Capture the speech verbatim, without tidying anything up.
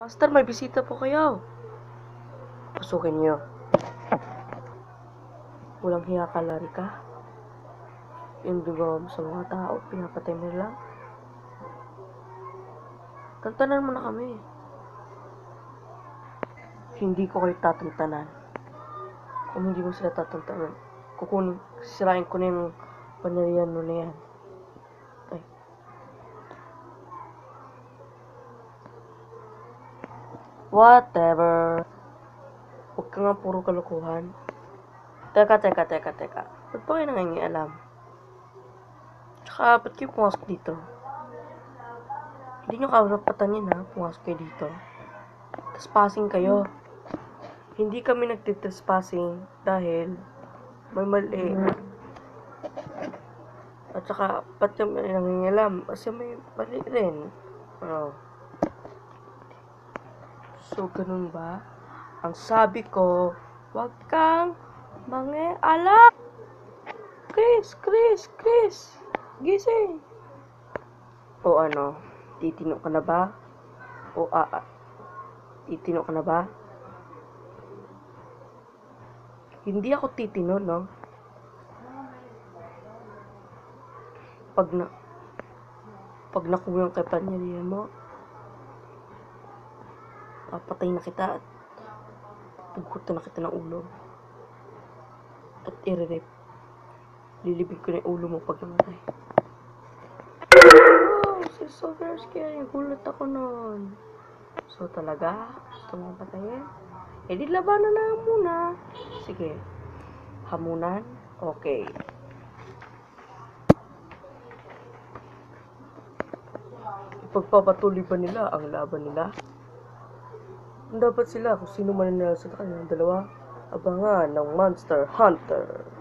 Master, may bisita po kayo. Pasukin niyo. Walang hiya ka, Larika. Yung dugo mo sa mga tao, pinapatay mo lang. Tantanan mo na kami. Hindi ko kayo tatantanan. Kung hindi mo sila tatantanan, kukunin, sisirain ko na yung pangyarihan mo na yan. Ay. Whatever. Huwag ka nga puro kalukuhan. Teka, teka, teka, teka. Ba't ba kayo nangangialam? Tsaka, ba't kayo pumasok dito? Hindi nyo karapatan yun ha, pumasok kayo dito. Trespassing kayo. Hindi kami nagtitrespassing dahil may mali. At saka, ba't yung nangangialam? Kasi may mali rin. Ano? So, ganun ba? Ang sabi ko, wag kang mangialam. Chris, Chris, Chris. Gising. O ano? Titino ka na ba? O ah, ah. Titino ka na ba? Hindi ako titino, no? Pag na... Pag nakuha yung kapangyarihan mo, papatay na kita at pugutan na kita ng ulo. At i-rip. Lilibig ko na yung ulo mo pag namatay. Oh, this is so very scary. Gulat ako nun. So talaga, gusto mong patayin? Eh di labanan na muna. Sige. Hamunan? Okay. Ipagpapatuloy ba nila ang laban nila? Dapat sila kung sino man nila sa kanilang dalawa, abangan ng Monster Hunter.